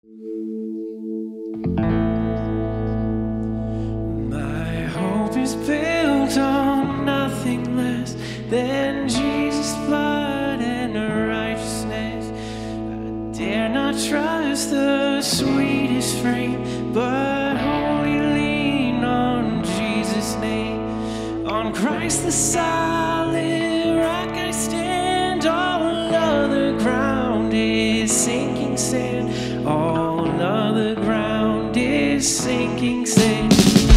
My hope is built on nothing less than Jesus' blood and righteousness. I dare not trust the sweetest frame, but wholly lean on Jesus' name. On Christ the solid rock I stand, all other ground is sinking sand. All other ground is sinking sand.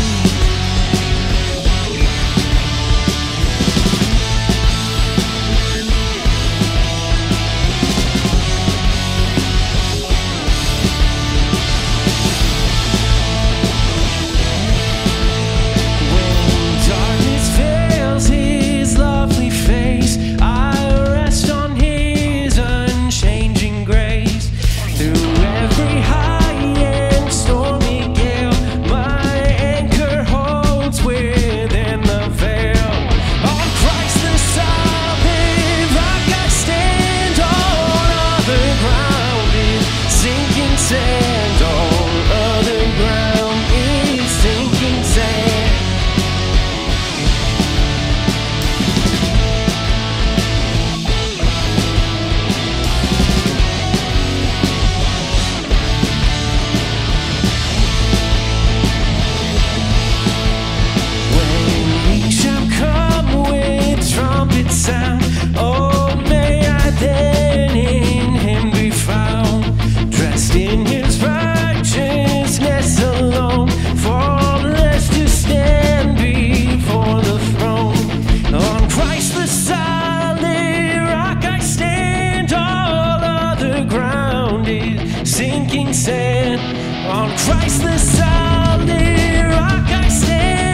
Sand, all other ground is sinking sand. When he shall come with trumpet sound, oh, may I then in him be found, dressed in his righteousness alone, faultless to stand before the throne. On Christ the solid rock I stand, all other ground is sinking sand. On Christ the solid rock I stand.